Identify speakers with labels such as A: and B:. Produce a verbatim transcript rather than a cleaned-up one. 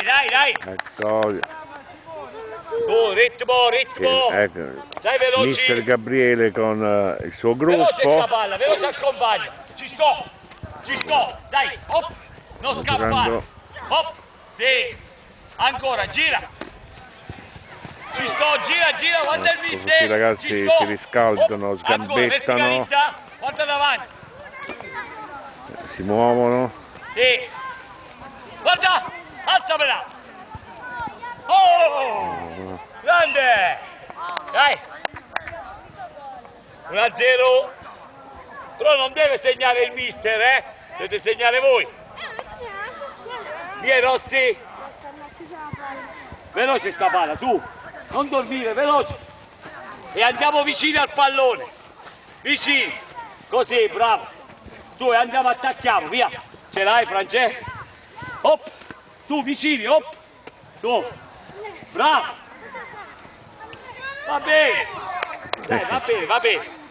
A: bene, dai, dai.
B: Ecco,
A: Su, ritmo, ritmo.
B: ecco,
A: Dai, veloci.
B: mister Gabriele con uh, il suo
A: Veloce sta
B: gruppo.
A: palla, veloce al compagno. Ci sto, ci sto. Dai, hop. Non
B: Sto
A: scappare.
B: girando.
A: Hop. Sì. Ancora, gira. Ci sto, gira, gira, guarda il
B: Ecco,
A: mister.
B: questi ragazzi
A: Ci sto.
B: si riscaldano,
A: Hop. Ancora,
B: sgambettano,
A: verticalizza. Guarda davanti.
B: si muovono.
A: Sì. Guarda, alzamela. Oh! Grande! Dai! uno a zero. Però non deve segnare il mister, eh? Dovete segnare voi. Via Rossi. Veloce sta palla, su. Non dormire, veloce. E andiamo vicini al pallone. Vicini. Così, bravo. Su, e andiamo, attacchiamo, via. Ce l'hai, Francesco? Hop. Su, vicini, hop. Su. Bravo. Va bene. Dai, va bene, va bene.